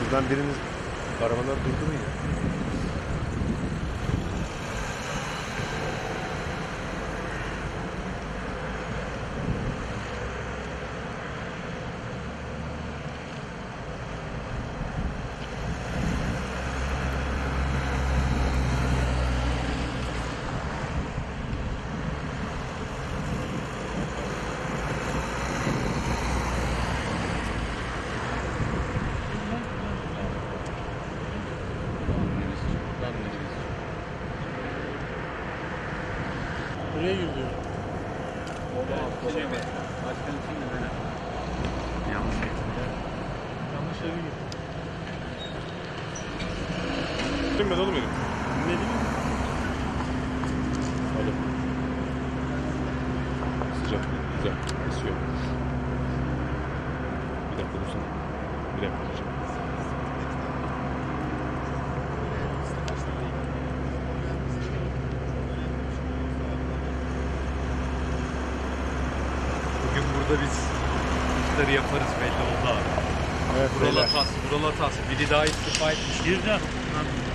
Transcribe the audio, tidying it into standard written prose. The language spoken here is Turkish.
Buradan biriniz arabaları durdurun ya. Buraya gidiyor. Başkanın için de böyle. Yanlış getirdi. Yanlış yere gitti. Bilmedi oğlum benim. Ne bileyim. Hadi. Sıcak. Güzel. Esiyor. Bir dakika dursana. Bir dakika duracağım. Bugün burada biz iftarı yaparız belli oldu abi. Evet, Buralatası. Biri daha istifa etmiş. Gireceğim.